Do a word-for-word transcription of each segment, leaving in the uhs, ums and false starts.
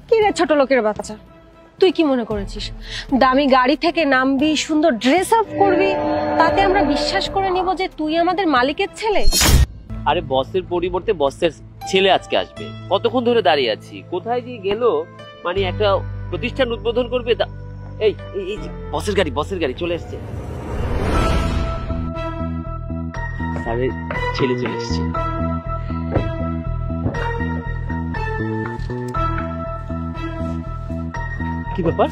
কি রে ছোট লোকের বাচ্চা, তুই কি মনে করেছিস দামি গাড়ি থেকে নামবি, সুন্দর ড্রেস আপ করবি, তাতে আমরা বিশ্বাস করে নিব যে তুই আমাদের মালিকের ছেলে? আরে বসের পরিবর্তে বসের ছেলে আজকে আসবে, কতক্ষণ ধরে দাঁড়িয়ে আছি, কোথায় গিয়ে গেল? মানে একটা প্রতিষ্ঠান উদ্বোধন করবে। এই এই বসের গাড়ি, বসের গাড়ি চলে এসছে, স্যারের ছেলে চলে এসছে। কি ব্যাপার?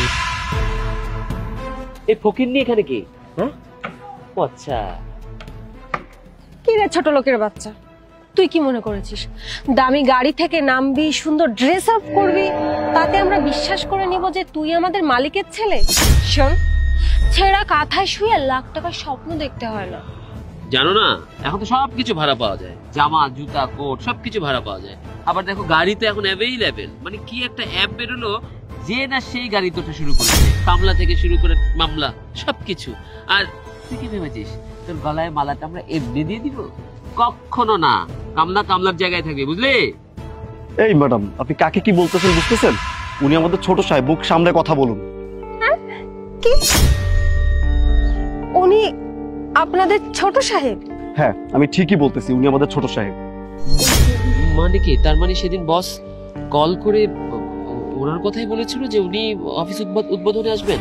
এই ফকিন্নি এখানে কি? হ্যাঁ, আচ্ছা। কি রে ছোট লোকের বাচ্চা, তুই কি মনে করেছিস দামি গাড়ি থেকে নামবি, সুন্দর ড্রেস আপ করবি, তাতে আমরা বিশ্বাস করে নিব যে তুই আমাদের মালিকের ছেলে? শোন, ছেঁড়া কাঁথায় শুয়ে লাখ টাকার স্বপ্ন দেখতে হয় না। জানো না, এখন তো সবকিছু ভাড়া পাওয়া যায়, জামা, জুতা, কোট সবকিছু ভাড়া পাওয়া যায়। আবার দেখো গাড়ি তো এখন অ্যাভেইলেবল, মানে কি একটা অ্যাপ বেরোলো, যে না সেই গাড়ি তোটা শুরু করেছে, কামলা থেকে শুরু করে মামলা সবকিছু। আর তুই কি ভেবেছিস তোর গলায় মালাটা আমরা এমনি দিয়ে দিব? কখনো না, কামলা কামলার জায়গায় থাকবে, বুঝলে? এই ম্যাডাম, আপনি কাকে কি বলতেছেন বুঝতেছেন? উনি আমাদের ছোট সাহেব, মুখ সামনে কথা বলুন। কি? উনি আপনাদের ছোট সাহেব? হ্যাঁ, আমি ঠিকই বলতেছি, উনি আমাদের ছোট সাহেব। মানে কি? তার মানে সেদিন বস কল করে ওনার কথাই বলেছিল যে উনি অফিস উদ্বোধনে আসবেন।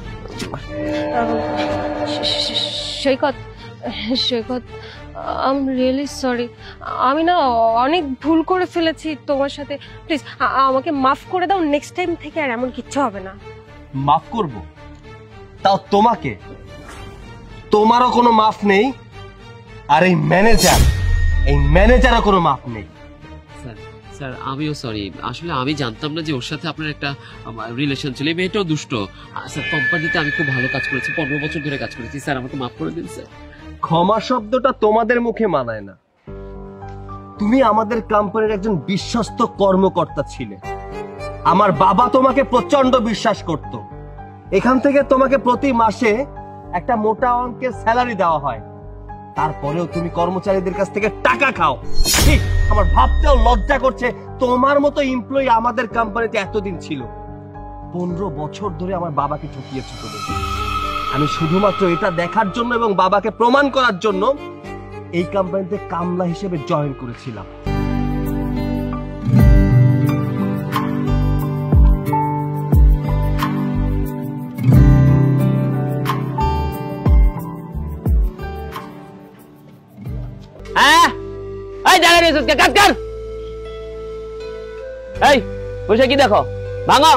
Saikat, Saikat, I am really sorry, আমি না অনেক ভুল করে ফেলেছি তোমার সাথে, প্লিজ আমাকে মাফ করে দাও, নেক্সট টাইম থেকে আর এমন কিচ্ছু হবে না। মাফ করব? তাও তোমাকে? তোমারও কোনো মাফ নেই, আর এই ম্যানেজার, এই ম্যানেজারও কোনো মাফ নেই। স্যার, স্যার আমিও সরি, আসলে আমি জানতাম না যে ওর সাথে আপনার একটা রিলেশন ছিল। এই মেয়েটাও দুষ্ট। স্যার, কোম্পানিতে আমি খুব ভালো কাজ করেছি, পনেরো বছর ধরে কাজ করেছি, স্যার আমাকে মাফ করে দিন স্যার। ক্ষমা শব্দটা তোমাদের মুখে মানায় না। তুমি আমাদের কোম্পানির একজন বিশ্বস্ত কর্মকর্তা ছিলে, আমার বাবা তোমাকে প্রচন্ড বিশ্বাস করত। এখান থেকে তোমাকে প্রতি মাসে একটা মোটা অঙ্কের স্যালারি দেওয়া হয়, তারপরেও তুমি কর্মচারীদের কাছ থেকে টাকা খাও। ঠিক, আমার ভাবতেও লজ্জা করছে তোমার মতো এমপ্লয়ি আমাদের কোম্পানিতে এতদিন ছিল। পনেরো বছর ধরে আমার বাবাকে ঠকিয়েছো তুমি। আমি শুধুমাত্র এটা দেখার জন্য এবং বাবাকে প্রমাণ করার জন্য এই কোম্পানিতে কামলা হিসেবে জয়েন করেছিলাম। হ্যাঁ, এই জায়গা নিয়ে কাজ কর। এই বসে কি দেখো? ভাঙো।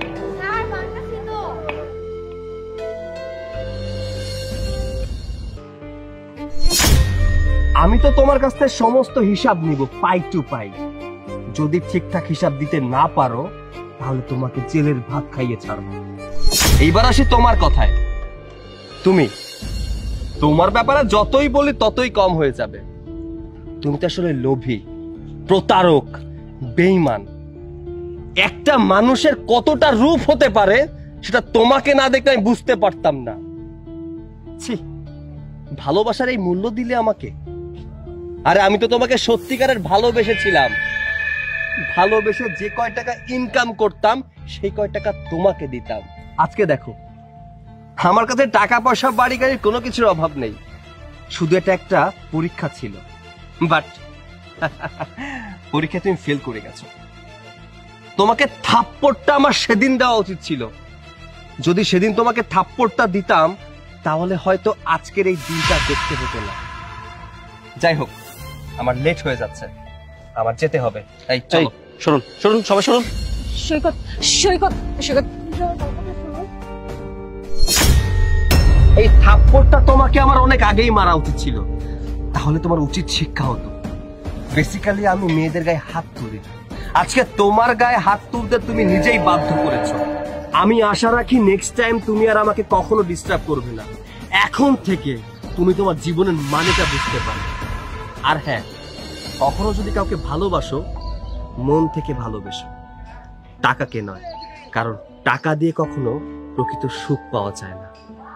আমি তো তোমার কাছ থেকে সমস্ত হিসাব নিব পাই টু পাই। যদি ঠিকঠাক হিসাব দিতে না পারো তাহলে তোমাকে জেলের ভাত খাইয়ে ছাড়বো। এইবার আসি তোমার কথায়। তুমি, তোমার ব্যাপারে যতই বলি ততই কম হয়ে যাবে। তুমি তো আসলে লোভী, প্রতারক, বেঈমান। একটা মানুষের কতটা রূপ হতে পারে সেটা তোমাকে না দেখলে আমি বুঝতে পারতাম না। ছি, ভালোবাসার এই মূল্য দিলে আমাকে? আরে আমি তো তোমাকে সত্যিকারের ভালোবেসেছিলাম। ভালোবেসে যে কয় টাকা ইনকাম করতাম সেই কয় টাকা তোমাকে দিতাম। আজকে দেখো, আমার কাছে টাকা পয়সা, বাড়ি গাড়ির কোনো কিছুর অভাব নেই, শুধু এটা একটা পরীক্ষা ছিল। বাট পরীক্ষা তুমি ফেল করে গেছো। তোমাকে থাপ্পড়টা আমার সেদিন দেওয়া উচিত ছিল। যদি সেদিন তোমাকে থাপ্পড়টা দিতাম তাহলে হয়তো আজকের এই দিনটা দেখতে হতো না। যাই হোক, আমার লেট হয়ে যাচ্ছে, আমার যেতে হবে। এই চলো। শুনুন শুনুন সবাই শুনুন। সৈকত, সৈকত, সৈকত, এই থাপ্পড়টা তোমাকে আমার অনেক আগেই মারা উচিত ছিল, তাহলে তোমার উচিত শিক্ষা হতো। বেসিক্যালি আমি মেয়েদের গায়ে হাত তুলি, আজকে তোমার গায়ে হাত তুলতে তুমি নিজেই বাধ্য করেছো। আমি আশা রাখি নেক্সট টাইম তুমি আর আমাকে কখনো ডিস্টার্ব করবে না। এখন থেকে তুমি তোমার জীবনের মানেটা বুঝতে পারবে। আর হ্যাঁ, কখনো যদি কাউকে ভালোবাসো, মন থেকে ভালোবেসো, টাকাকে নয়, কারণ টাকা দিয়ে কখনো প্রকৃত সুখ পাওয়া যায় না।